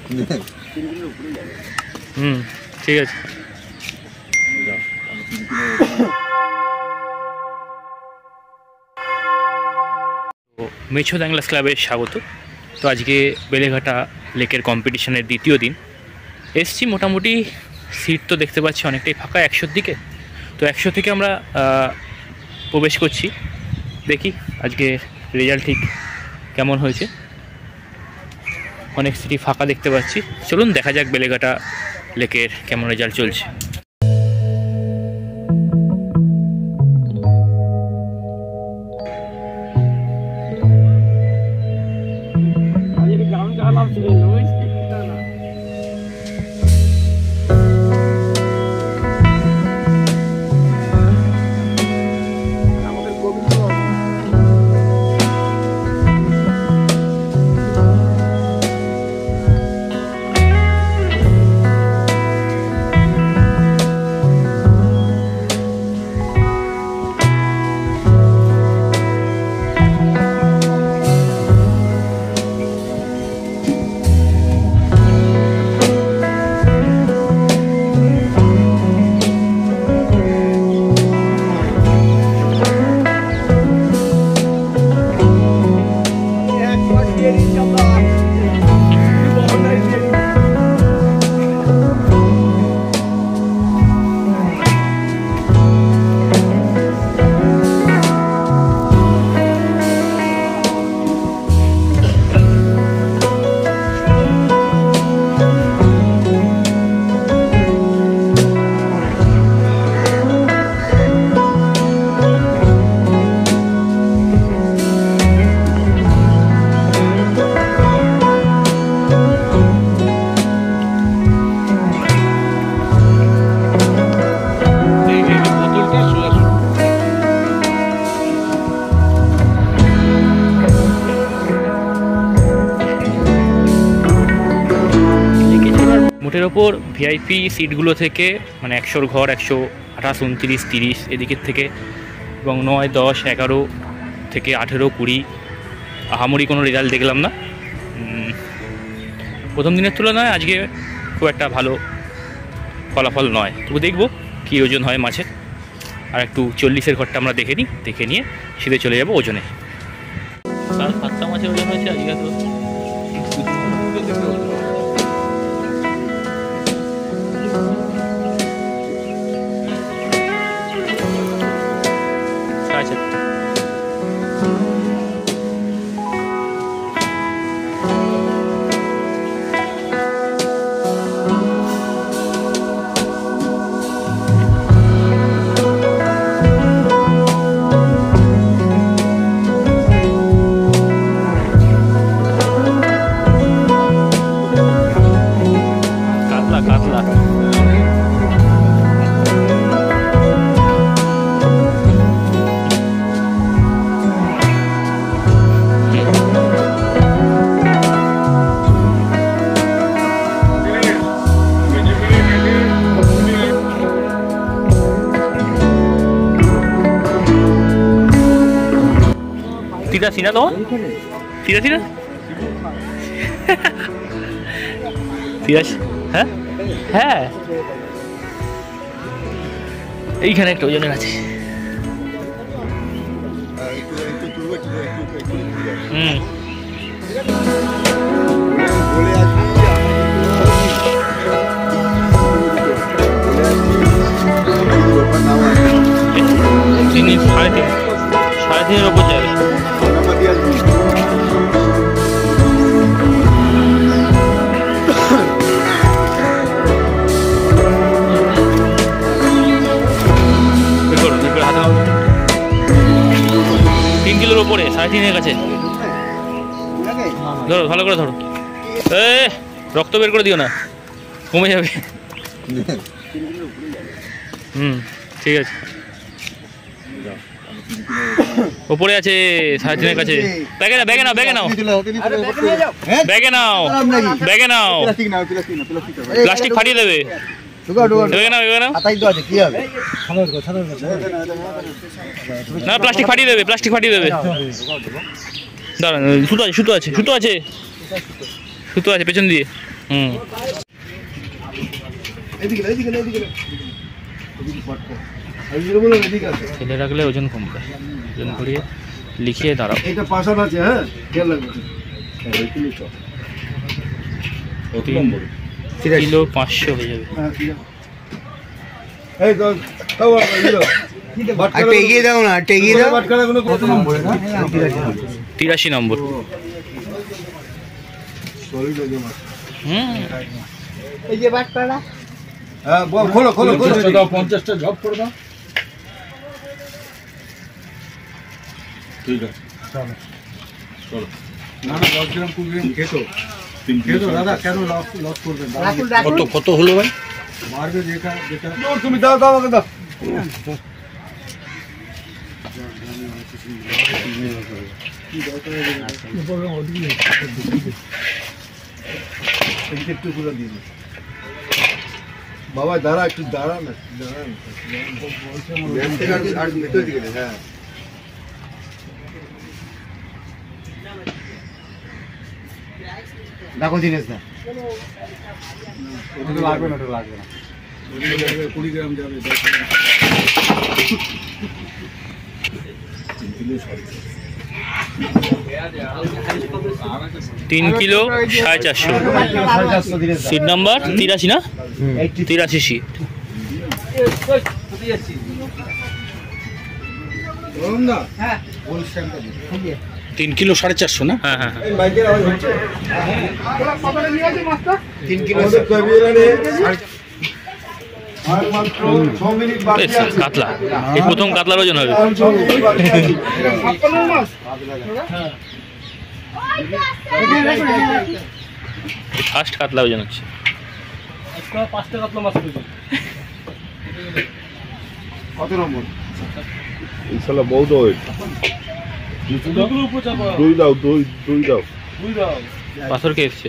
ঠিক আছে। মেছো অ্যাংলার্স ক্লাবে স্বাগত। তো আজকে বেলেঘাটা লেকের কম্পিটিশনের দ্বিতীয় দিন এসছি। মোটামুটি সিট তো দেখতে পাচ্ছি অনেকটাই ফাঁকা 100-র দিকে। তো 100 থেকে আমরা প্রবেশ করছি। দেখি আজকে রেজাল্ট ঠিক কেমন হয়েছে। অনেক সিটি ফাঁকা দেখতে পাচ্ছি। চলুন দেখা যাক বেলেঘাটা লেকের কেমন রেজাল্ট চলছে। মোটের ওপর ভিআইপি সিটগুলো থেকে মানে 100-র ঘর 128, 29, 30 এদিকের থেকে এবং 9, 10, 11 থেকে 18, 20 আহামরি কোনো রেজাল্ট দেখলাম না। প্রথম দিনের তুলনায় আজকে খুব একটা ভালো ফলাফল নয়। তবু দেখবো কী ওজন হয় মাছের। আর একটু 40-এর ঘরটা আমরা দেখে নিই, দেখে নিয়ে সিধে চলে যাবো ওজনে। 7টা মাছের ওজন হয়েছে আজকে। তো তিরাশি না তোমার? 83 না? 83? হ্যাঁ হ্যাঁ, এইখানে একটা ওজনের আছে। সাড়ে তিনের ওপর যাবে। উপরে 3.5-এর কাছে ধরো, ভালো করে ধরো। রক্ত বের করে দিও না, কমে যাবে। ঠিক আছে, উপরে আছে 3.5-এর কাছে। ব্যাগে নাও, ব্যাগে নাও, ব্যাগে নাও, ব্যাগে নাও, ব্যাগে নাও। প্লাস্টিক ফাটিয়ে দেবে। না, প্লাস্টিক ফাটিয়ে দেবে, প্লাস্টিক ফাটিয়ে দেবে। দাঁড়ান, সুতো আছে, সুতো আছে, সুতো আছে। সুতো আছে পেছন দিয়ে। ফেলে রাখলে ওজন কমবে, ওজন করিয়ে লিখিয়ে দাঁড়াও। এটা পাশান আছে, হ্যাঁ খেয়াল লাগবে। 3 কিলো 500 হয়ে যাবে। এই তো তাও একটা এগিয়ে দাও না, এগিয়ে দাও। বাটখারাগুলো কত নম্বরে? না 83 নম্বর। এই যে বাটখারা, হ্যাঁ খোলো খোলো খোলো, 50টা জব করে দাও। ঠিক আছে চলো চলো। না 10 গ্রাম 20 গ্রাম খেতো দাদা, কেন লস করবেন? কত কত হলো ভাই? মারবে যেটা যেটা তুমি দাও দাও আমাকে দাও। বাবা দাঁড়া, একটু দাঁড়া না, হ্যাঁ দেখো জিনিস না, ওটা লাগবে না, ওটা লাগবে না। 20 গ্রাম যাবে। 3 কিলো 450। সিট নাম্বার 83 না? 83 সিট। 3 কিলো 450 না? হ্যাঁ হ্যাঁ 3 কিলো কাতলা, এই প্রথম কাতলার ওজন হবে। ফার্স্ট কাতলা ওজন হচ্ছে। 5টা কাতলা মাছ কত নম্বর? ইনশাআল্লাহ বহুত ওয়েট। দুই দাও, দুই দাও। পাথর কে এসছে?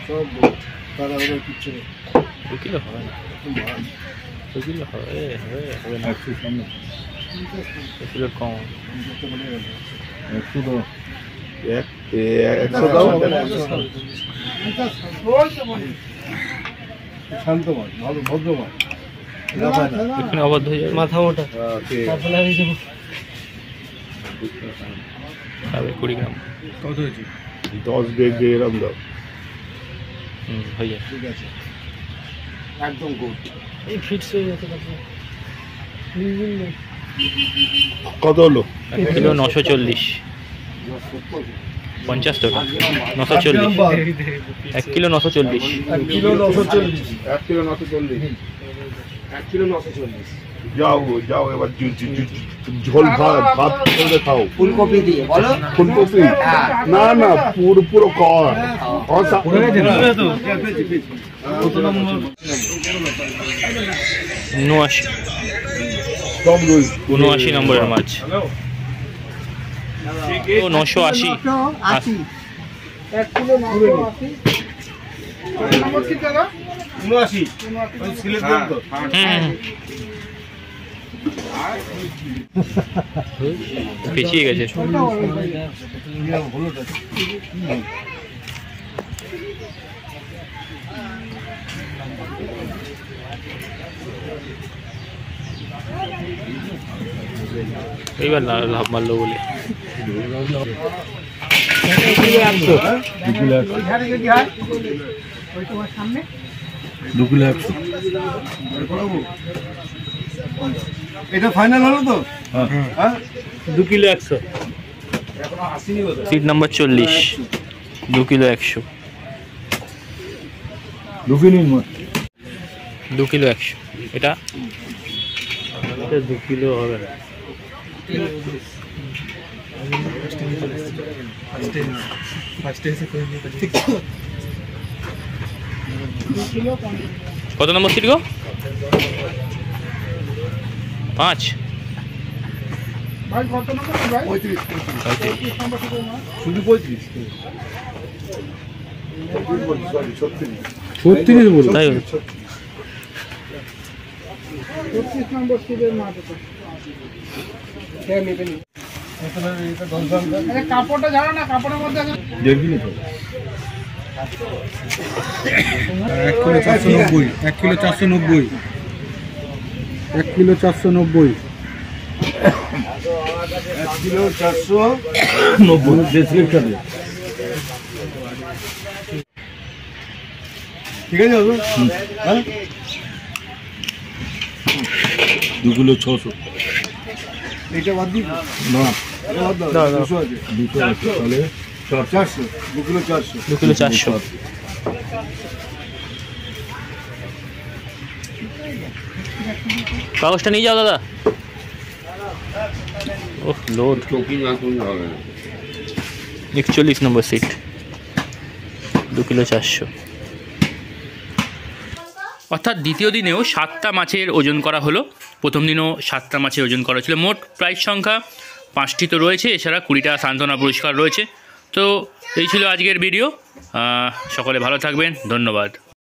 2 কিলো হবে না, 2 কিলো হবে না, 2 কিলো কম। 100 দাও। 100 দাও। শান্ত মাছ, ভালো ভদ্র মাছ। এখানে অবাধ্য হয়ে যাবে, মাথা মোটা। 20 গ্রাম। কত হয়েছে? 10 গ্রাম দাও। হয়ে যাবে, ঠিক আছে, একদম গুড। এই ফিটস হয়ে যেতে পারে। কত হলো? 1 কিলো 940। 50 টাকা 940। 1 কিলো 940। 1 কিলো 940। 1 কিলো 940। 1 কিলো 940। যাও যাও, এবার ঝোল ভাত করে খাও। ফুলকপি দিয়ে বলো। ফুলকপি না না, পুরো কর। 79 নম্বরের মাছ। 980। 1 কিলো 980। নম্বর কি দাদা? 79। ওই সিলেট দেন তো। পিছিয়ে গেছে। এইবার লাভ মারলো বলে। 2 কিলো 100। এটা ফাইনাল হলো তো? হ্যাঁ 2 kilo 100। Seat number 40। 2 kilo 100। 2 kilo মাছ। 2 কিলো 100। এটা 2 কিলো হবে না। কত নম্বর সিট গো? 5। ভাই কত নম্বর ভাই? 35 নম্বর শুধু 35। 36 বলো। তাই 35 নম্বর সিটের মাছ এটা। খেয়ে নেবেন। এটা কাপড়টা জানো না, কাপড়ের মধ্যে আছে। 1.5 kilo. 1 kilo 490, 1 kilo 490, 1 kilo 490 decilitre. ঠিক আছে দাদা? হ্যাঁ 2 কিলো 600। এটা বাদ দিই না, এটা বাদ দাও, 200 আছে, 200 আছে, তাহলে 400, 2 কিলো 400, 2 কিলো 400। কাগজটা নিয়ে যাও দাদা। ওহ লোড 41 নম্বর সিট, 2 কিলো 400। অর্থাৎ দ্বিতীয় দিনেও 7টা মাছের ওজন করা হলো। প্রথম দিনও 7টা মাছের ওজন করা ছিল। মোট প্রাইস সংখ্যা 5টি তো রয়েছে, এছাড়া 20টা সান্ত্বনা পুরস্কার রয়েছে। তো এই ছিল আজকের ভিডিও। সকলে ভালো থাকবেন, ধন্যবাদ।